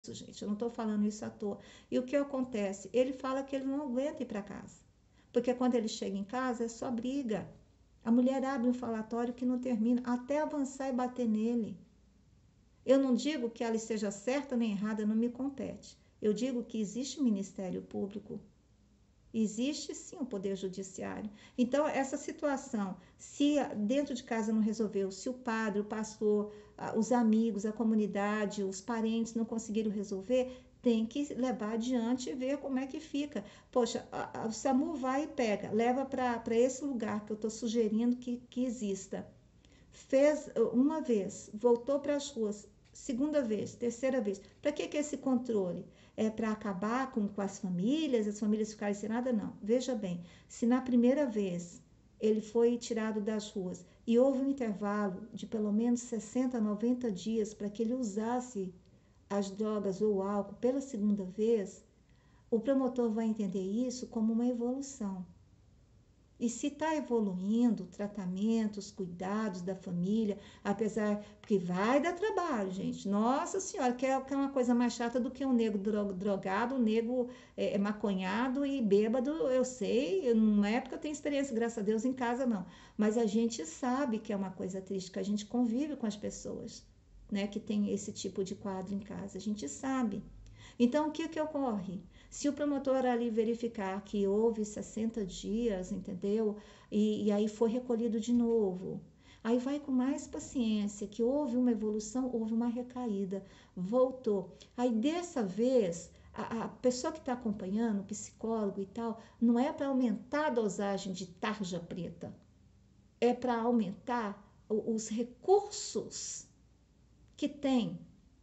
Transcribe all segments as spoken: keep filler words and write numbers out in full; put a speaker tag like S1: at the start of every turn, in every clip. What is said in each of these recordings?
S1: gente, eu não estou falando isso à toa. E o que acontece? Ele fala que ele não aguenta ir para casa, porque quando ele chega em casa é só briga. A mulher abre um falatório que não termina, até avançar e bater nele. Eu não digo que ela esteja certa nem errada, não me compete. Eu digo que existe Ministério Público, existe sim o Poder Judiciário. Então, essa situação, se dentro de casa não resolveu, se o padre, o pastor, os amigos, a comunidade, os parentes não conseguiram resolver, tem que levar adiante e ver como é que fica. Poxa, a, a, o SAMU vai e pega, leva para esse lugar que eu estou sugerindo que, que exista. Fez uma vez, voltou para as ruas, segunda vez, terceira vez. Para que, que esse controle? É para acabar com, com as famílias, as famílias ficarem sem nada? Não. Veja bem, se na primeira vez ele foi tirado das ruas e houve um intervalo de pelo menos sessenta, noventa dias para que ele usasse as drogas ou o álcool pela segunda vez, o promotor vai entender isso como uma evolução. E se está evoluindo, tratamentos, cuidados da família, apesar que vai dar trabalho, gente. Nossa Senhora, que é, que é uma coisa mais chata do que um negro drogado, um negro é, maconhado e bêbado, eu sei. Eu, numa época eu tenho experiência, graças a Deus, em casa não. Mas a gente sabe que é uma coisa triste, que a gente convive com as pessoas, né, que tem esse tipo de quadro em casa. A gente sabe. Então, o que, que ocorre? Se o promotor ali verificar que houve sessenta dias, entendeu? E, e aí foi recolhido de novo. Aí vai com mais paciência, que houve uma evolução, houve uma recaída, voltou. Aí dessa vez, a, a pessoa que está acompanhando, o psicólogo e tal, não é para aumentar a dosagem de tarja preta, é para aumentar os recursos que tem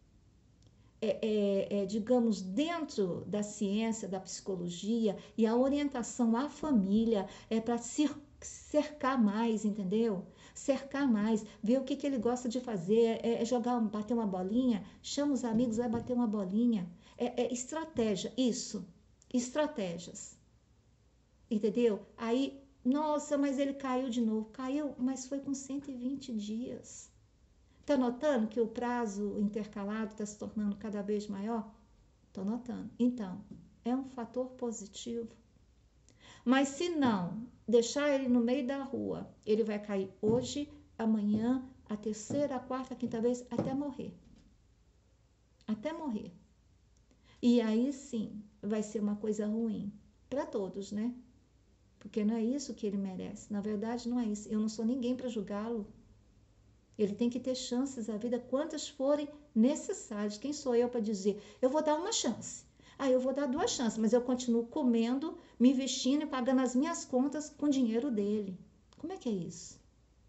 S1: É, é, é, digamos, dentro da ciência, da psicologia e a orientação à família é para cercar mais, entendeu? Cercar mais, ver o que, que ele gosta de fazer, é, é jogar, bater uma bolinha, chama os amigos, vai bater uma bolinha. É, é estratégia, isso, estratégias, entendeu? Aí, nossa, mas ele caiu de novo. Caiu, mas foi com cento e vinte dias. Está notando que o prazo intercalado está se tornando cada vez maior? Estou notando. Então, é um fator positivo. Mas se não deixar ele no meio da rua, ele vai cair hoje, amanhã, a terceira, a quarta, a quinta vez, até morrer. Até morrer. E aí sim, vai ser uma coisa ruim para todos, né? Porque não é isso que ele merece. Na verdade, não é isso. Eu não sou ninguém para julgá-lo. Ele tem que ter chances à vida, quantas forem necessárias. Quem sou eu para dizer, eu vou dar uma chance. Ah, eu vou dar duas chances, mas eu continuo comendo, me vestindo e pagando as minhas contas com o dinheiro dele. Como é que é isso?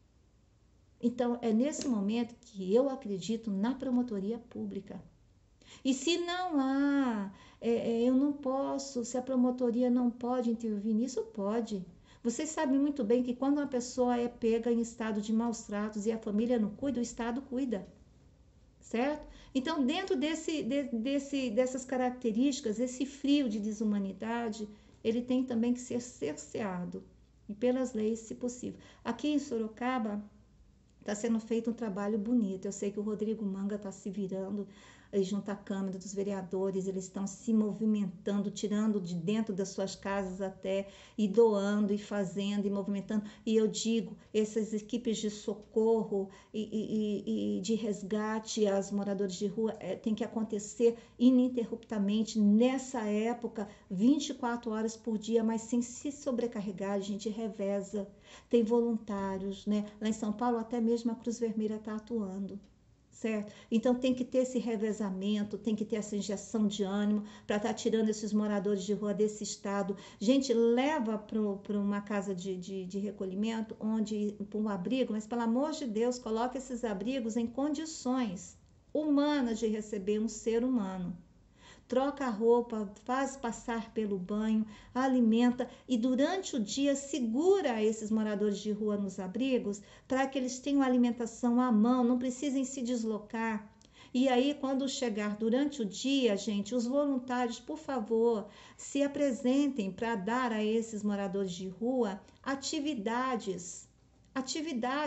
S1: Então, é nesse momento que eu acredito na promotoria pública. E se não há, é, é, eu não posso, se a promotoria não pode intervir nisso, pode. Vocês sabem muito bem que quando uma pessoa é pega em estado de maus tratos e a família não cuida, o Estado cuida, certo? Então, dentro desse, de, desse, dessas características, esse frio de desumanidade, ele tem também que ser cerceado, e pelas leis, se possível. Aqui em Sorocaba, está sendo feito um trabalho bonito. Eu sei que o Rodrigo Manga está se virando junto à Câmara dos Vereadores, eles estão se movimentando, tirando de dentro das suas casas até, e doando, e fazendo, e movimentando. E eu digo, essas equipes de socorro e, e, e de resgate aos moradores de rua é, tem que acontecer ininterruptamente, nessa época, vinte e quatro horas por dia, mas sem se sobrecarregar, a gente reveza. Tem voluntários, né? Lá em São Paulo, até mesmo a Cruz Vermelha está atuando. Certo? Então tem que ter esse revezamento, tem que ter essa injeção de ânimo para estar tá tirando esses moradores de rua desse estado. Gente, leva para uma casa de, de, de recolhimento, onde para um abrigo, mas pelo amor de Deus, coloque esses abrigos em condições humanas de receber um ser humano. Troca a roupa, faz passar pelo banho, alimenta e durante o dia segura esses moradores de rua nos abrigos para que eles tenham alimentação à mão, não precisem se deslocar. E aí, quando chegar durante o dia, gente, os voluntários, por favor, se apresentem para dar a esses moradores de rua atividades. Atividades.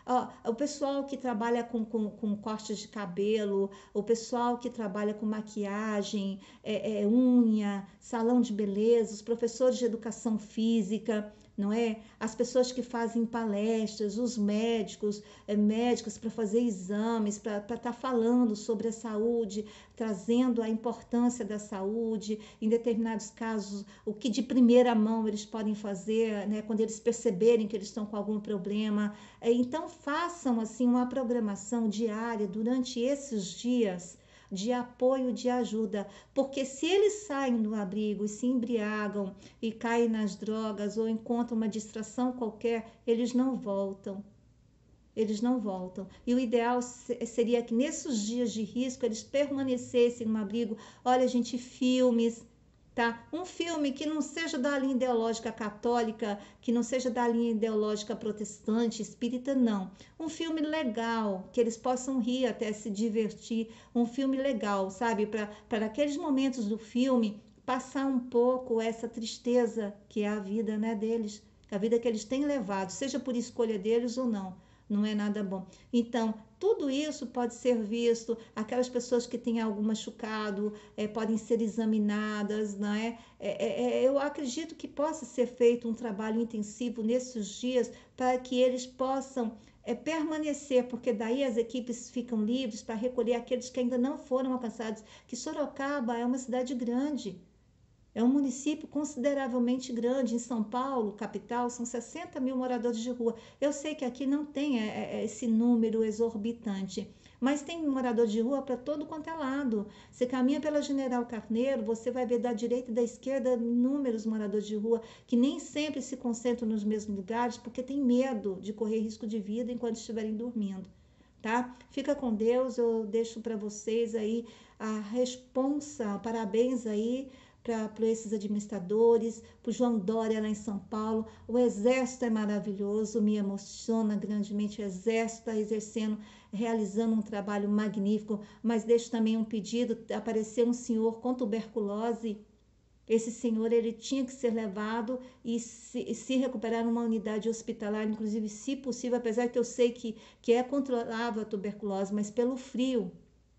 S1: Ó, o pessoal que trabalha com, com, com cortes de cabelo, o pessoal que trabalha com maquiagem, é, é, unha, salão de beleza, os professores de educação física, não é? As pessoas que fazem palestras, os médicos, é, médicos para fazer exames, para estar tá falando sobre a saúde, trazendo a importância da saúde, em determinados casos, o que de primeira mão eles podem fazer, né, quando eles perceberem que eles estão com algum problema. Então, façam assim uma programação diária durante esses dias de apoio, de ajuda, porque se eles saem do abrigo e se embriagam e caem nas drogas ou encontram uma distração qualquer, eles não voltam. Eles não voltam. E o ideal seria que nesses dias de risco eles permanecessem no abrigo. Olha, gente, filmes, tá? Um filme que não seja da linha ideológica católica, que não seja da linha ideológica protestante, espírita, não. Um filme legal, que eles possam rir até se divertir. Um filme legal, sabe? Para aqueles momentos do filme passar um pouco essa tristeza que é a vida, né, deles, a vida que eles têm levado, seja por escolha deles ou não. Não é nada bom. Então, tudo isso pode ser visto, aquelas pessoas que têm algo machucado, é, podem ser examinadas, não é? É, é? Eu acredito que possa ser feito um trabalho intensivo nesses dias para que eles possam é, permanecer, porque daí as equipes ficam livres para recolher aqueles que ainda não foram alcançados, que Sorocaba é uma cidade grande. É um município consideravelmente grande. Em São Paulo, capital, são sessenta mil moradores de rua. Eu sei que aqui não tem é, é, esse número exorbitante, mas tem morador de rua para todo quanto é lado. Você caminha pela General Carneiro, você vai ver da direita e da esquerda inúmeros moradores de rua que nem sempre se concentram nos mesmos lugares porque tem medo de correr risco de vida enquanto estiverem dormindo. Tá? Fica com Deus, eu deixo para vocês aí a responsa, parabéns aí para esses administradores, para o João Dória lá em São Paulo. O Exército é maravilhoso, me emociona grandemente. O Exército está exercendo, realizando um trabalho magnífico, mas deixo também um pedido: apareceu um senhor com tuberculose. Esse senhor ele tinha que ser levado e se, se recuperar numa unidade hospitalar, inclusive, se possível, apesar que eu sei que, que é controlável a tuberculose, mas pelo frio,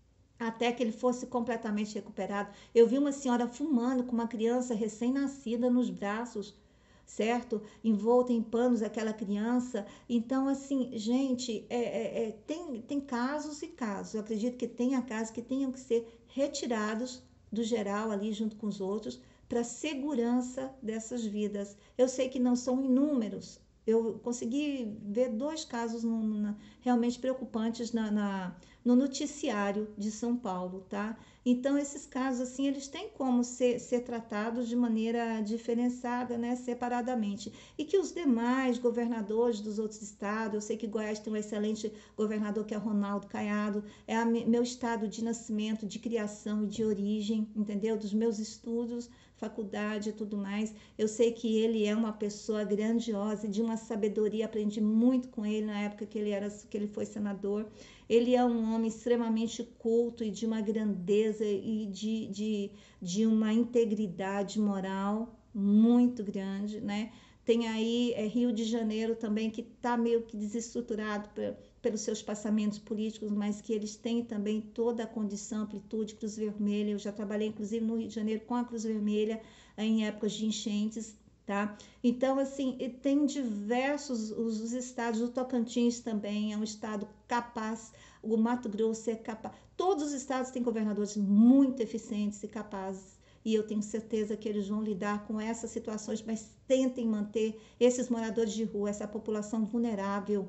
S1: até que ele fosse completamente recuperado. Eu vi uma senhora fumando com uma criança recém-nascida nos braços, certo? Envolta em panos aquela criança. Então, assim, gente, é, é, é, tem, tem casos e casos. Eu acredito que tenha casos que tenham que ser retirados do geral ali junto com os outros para a segurança dessas vidas. Eu sei que não são inúmeros. Eu consegui ver dois casos no, no, realmente preocupantes na, na no noticiário de São Paulo, tá? Então, esses casos, assim, eles têm como ser, ser tratados de maneira diferenciada, né, separadamente. E que os demais governadores dos outros estados, eu sei que Goiás tem um excelente governador que é Ronaldo Caiado, é a, meu estado de nascimento, de criação e de origem, entendeu? Dos meus estudos, faculdade e tudo mais. Eu sei que ele é uma pessoa grandiosa e de uma sabedoria, aprendi muito com ele na época que ele, era, que ele foi senador. Ele é um homem extremamente culto e de uma grandeza e de, de, de uma integridade moral muito grande, né? Tem aí é, Rio de Janeiro também, que está meio que desestruturado pra, pelos seus passamentos políticos, mas que eles têm também toda a condição, amplitude, Cruz Vermelha. Eu já trabalhei, inclusive, no Rio de Janeiro com a Cruz Vermelha em épocas de enchentes, tá? Então, assim, tem diversos, os, os estados, o Tocantins também é um estado capaz, o Mato Grosso é capaz, todos os estados têm governadores muito eficientes e capazes, e eu tenho certeza que eles vão lidar com essas situações, mas tentem manter esses moradores de rua, essa população vulnerável,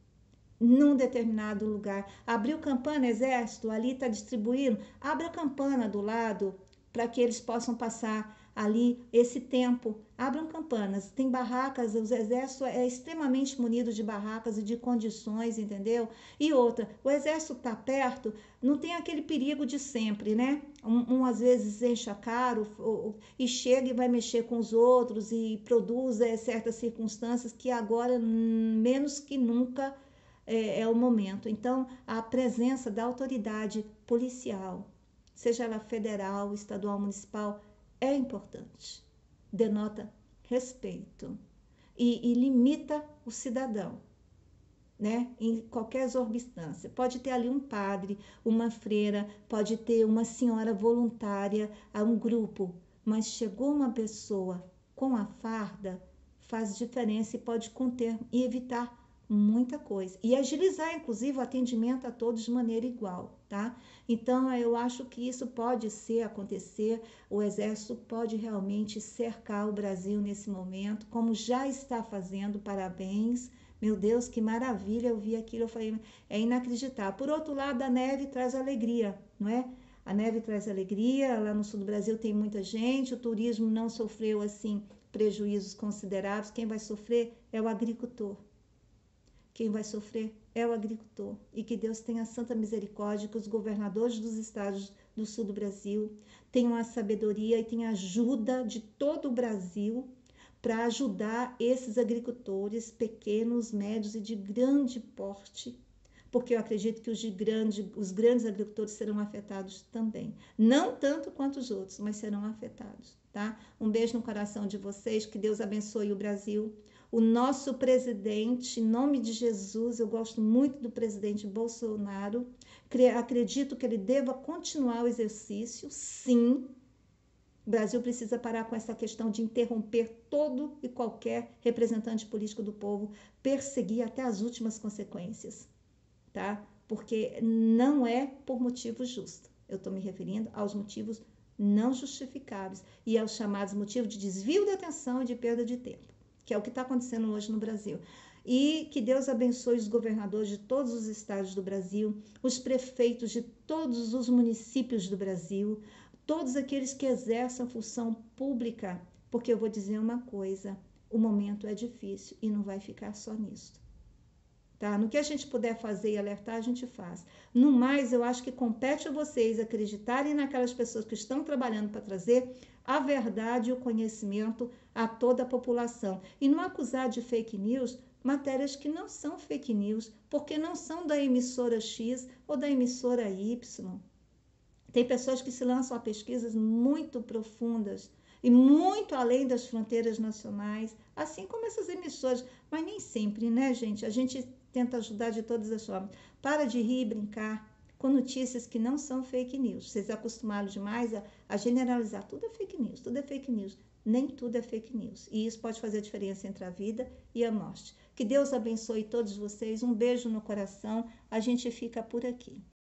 S1: num determinado lugar. Abriu campana, exército, ali está distribuindo, abre a campana do lado, para que eles possam passar ali esse tempo. Abram campanas, tem barracas, o exército é extremamente munido de barracas e de condições, entendeu? E outra, o exército está perto, não tem aquele perigo de sempre, né? Um, um às vezes enche a cara ou, e chega e vai mexer com os outros e produz é, certas circunstâncias que agora, menos que nunca, é, é o momento. Então, a presença da autoridade policial, seja ela federal, estadual, municipal, é importante. Denota respeito e, e limita o cidadão. né, em qualquer exorbitância. Pode ter ali um padre, uma freira, pode ter uma senhora voluntária a um grupo, mas chegou uma pessoa com a farda, faz diferença e pode conter e evitar muita coisa. E agilizar, inclusive, o atendimento a todos de maneira igual, tá? Então, eu acho que isso pode ser, acontecer, o Exército pode realmente cercar o Brasil nesse momento, como já está fazendo, parabéns. Meu Deus, que maravilha, eu vi aquilo, eu falei, é inacreditável. Por outro lado, a neve traz alegria, não é? A neve traz alegria, lá no sul do Brasil tem muita gente, o turismo não sofreu, assim, prejuízos consideráveis. Quem vai sofrer é o agricultor. Quem vai sofrer é o agricultor. E que Deus tenha santa misericórdia, que os governadores dos estados do sul do Brasil tenham a sabedoria e tenham a ajuda de todo o Brasil para ajudar esses agricultores pequenos, médios e de grande porte, porque eu acredito que os, de grande, os grandes agricultores serão afetados também. Não tanto quanto os outros, mas serão afetados, tá? Um beijo no coração de vocês, que Deus abençoe o Brasil. O nosso presidente, em nome de Jesus, eu gosto muito do presidente Bolsonaro, acredito que ele deva continuar o exercício, sim. O Brasil precisa parar com essa questão de interromper todo e qualquer representante político do povo, perseguir até as últimas consequências, tá? Porque não é por motivo justo. Eu estou me referindo aos motivos não justificáveis e aos chamados motivos de desvio de atenção e de perda de tempo, que é o que está acontecendo hoje no Brasil. E que Deus abençoe os governadores de todos os estados do Brasil, os prefeitos de todos os municípios do Brasil, todos aqueles que exercem a função pública, porque eu vou dizer uma coisa, o momento é difícil e não vai ficar só nisso. Tá? No que a gente puder fazer e alertar, a gente faz. No mais, eu acho que compete a vocês acreditarem naquelas pessoas que estão trabalhando para trazer a verdade e o conhecimento a toda a população. E não acusar de fake news matérias que não são fake news, porque não são da emissora X ou da emissora Y. Tem pessoas que se lançam a pesquisas muito profundas e muito além das fronteiras nacionais, assim como essas emissoras, mas nem sempre, né, gente? A gente tenta ajudar de todas as formas. Para de rir e brincar com notícias que não são fake news. Vocês acostumaram demais a, a generalizar. Tudo é fake news, tudo é fake news. Nem tudo é fake news. E isso pode fazer a diferença entre a vida e a morte. Que Deus abençoe todos vocês. Um beijo no coração. A gente fica por aqui.